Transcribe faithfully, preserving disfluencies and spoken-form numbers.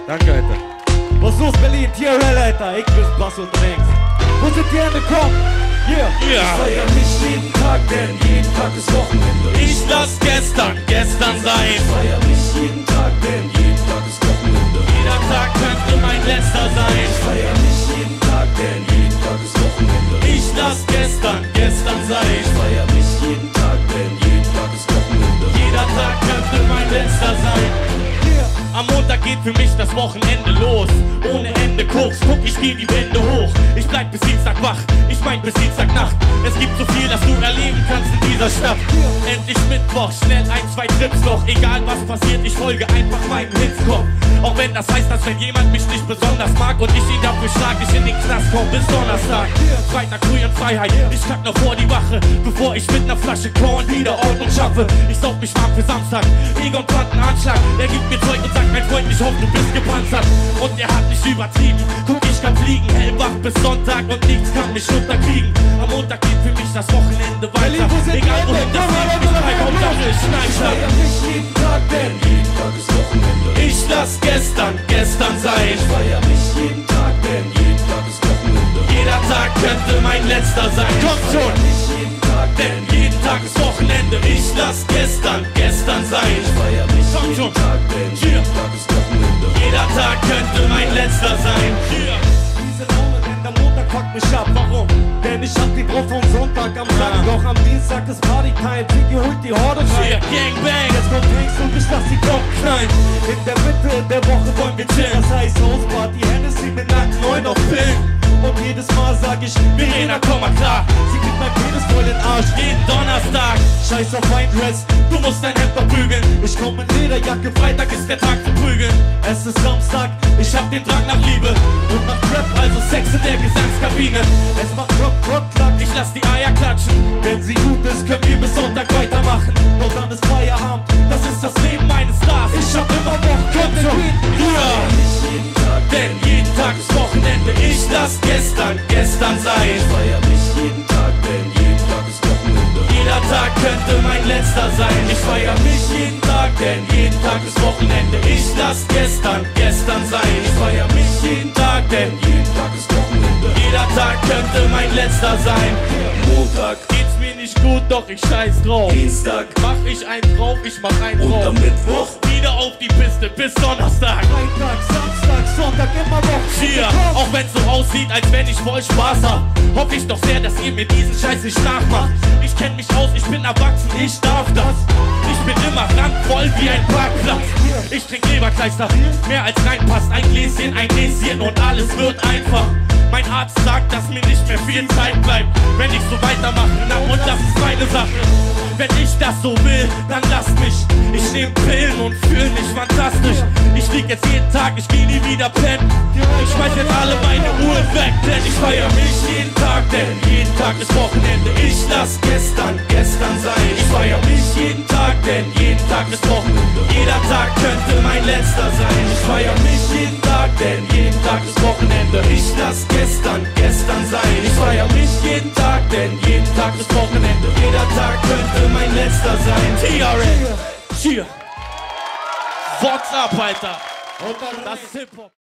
Danke, Alter. Was los, Berlin? T R L, Alter. Ich bin Bass unterwegs. Wo sind die Hände? Komm! Yeah! Ja. Ich feier nicht jeden Tag, denn jeden Tag ist Wochenende. Ich lass gestern, gestern sein. Ich feier nicht jeden Tag, denn jeden Tag ist Wochenende. Jeder Tag könnte mein letzter sein. Ich feier nicht jeden Tag, denn jeden Tag ist Wochenende. Ich lass gestern, gestern sein. Ich feier nicht jeden Tag, denn jeden Tag ist Wochenende. Jeder Tag könnte mein letzter sein. Am Montag geht für mich das Wochenende los. Ohne Ende Koks, guck, ich geh die Wände hoch. Ich bleib bis Dienstag wach, ich mein bis Dienstagnacht. Es gibt so viel, das du erleben kannst in dieser Stadt. Endlich Mittwoch, schnell ein, zwei Trips noch. Egal was passiert, ich folge einfach meinem Hitzkopf. Auch wenn das heißt, dass wenn jemand mich nicht besonders mag und ich ihn dafür schlag, ich in den Knast komm bis Donnerstag. Freitag früh in Freiheit, ich kack noch vor die Wache, bevor ich mit ner Flasche Korn wieder Ordnung schaffe. Ich saug mich warm für Samstag, Egon plant einen Anschlag. Er gibt mir Zeug und sagt, mein Freund, ich hoffe, du bist gepanzert. Und er hat nicht übertrieben, guck, ich kann fliegen, hellwach bis Sonntag und nichts kann mich runterkriegen. Am Montag geht für mich das Wochenende weiter. Egal wohin das geht, ich bleib Hauptsache, ich Ich schneid feier nicht jeden Tag, denn jeden Tag ist Wochenende. Ich lass gestern, gestern sein. Ich feier nicht jeden Tag, denn jeden Tag ist Wochenende. Jeder Tag könnte mein letzter sein. Kommt Ich schon! feier nicht jeden Tag, Denn jeden Tag ist Wochenende. Ich lass gestern, gestern sein. Ich feier nicht Komm jeden schon. Tag, denn jeden Tag ist Wochenende. Jeder Tag könnte mein letzter sein. Diese Laune, denn der Montag fuckt mich ab. Warum? Denn ich hab die drauf vom Sonntag am Sack. Ja. Doch am Dienstag ist Partytime. Ziggy holt die Horde Hier, rein. Gangbang. Jetzt kommt Drinks und ich lass die Glocken knallen. In der Mitte der Woche wollen wir chillen. Das heißt Hausparty, Hennessy mit nackten Neun auf Pillen. Und jedes Mal sag ich, Verena, komm mal klar. sie kriegt mein Penis voll in den Arsch. Jeden Donnerstag. Scheiß auf mein Dress, Du musst dein Hemd noch bügeln. ich komm in Lederjacke. Freitag ist der Tag zu prügeln. Es ist Samstag, Ich hab den Drang nach Liebe. und nach Rap, Also Sex in der Gesangskabine. es macht Rock, Rock, Klack. Ich lass die Eier klatschen. Wenn sie gut ist, können wir bis Sonntag weitermachen. Doch dann ist Feierabend, Das ist das Leben meines Stars. ich hab immer noch Content. Ja. Nicht jeden Tag, Denn jeden Tag ist Wochenende. Ich lass gestern, gestern sein. ich feier nicht jeden Tag, denn jeden Tag ist Wochenende. Jeder Tag könnte mein letzter sein. Ich feier mich jeden Tag, denn jeden Tag ist Wochenende. Ich lass gestern, gestern sein. Ich feier mich jeden Tag, denn Jeden Tag ist Wochenende. jeder Tag könnte mein letzter sein. Montag, Geht's mir nicht gut, doch ich scheiß drauf. Dienstag Mach ich einen drauf, ich mach einen und drauf. am Mittwoch. Wieder auf die Piste bis Donnerstag. Freitag, Samstag, Sonntag, immer noch. Hier, auch wenn's so aussieht, als wenn ich voll Spaß hab, hoffe ich doch sehr, dass ihr mir diesen Scheiß nicht nachmacht. Ich kenn mich aus, ich bin erwachsen, ich darf das. Ich bin immer randvoll wie ein Parkplatz. Ich trink Leberkleister, mehr als reinpasst. Ein Gläschen, ein Gläschen und alles wird einfach. Mein Arzt sagt, dass mir nicht mehr viel Zeit bleibt. Wenn ich so weitermache, na und das ist meine Sache. Wenn ich das so will, dann lasst mich. Ich nehm Pillen und fühl mich fantastisch. Ich lieg jetzt jeden Tag, ich geh nie wieder pennen. Ich schmeiß jetzt alle meine Uhren weg, denn ich feier mich jeden Tag, denn jeden Tag ist Wochenende. Ich lass gestern, gestern sein. Ich feier mich jeden Tag, denn jeden Tag ist Wochenende. Jeder Tag könnte mein letzter sein. Ich feier mich jeden Tag, denn jeden Tag ist Wochenende. Ich lass gestern, gestern sein. Ich feier mich jeden Tag, denn jeden Tag ist Wochenende. Jeder Tag könnte mein letzter sein. T R L. Cheer. What's up, Alter? Und dann Das ist Hip-Hop.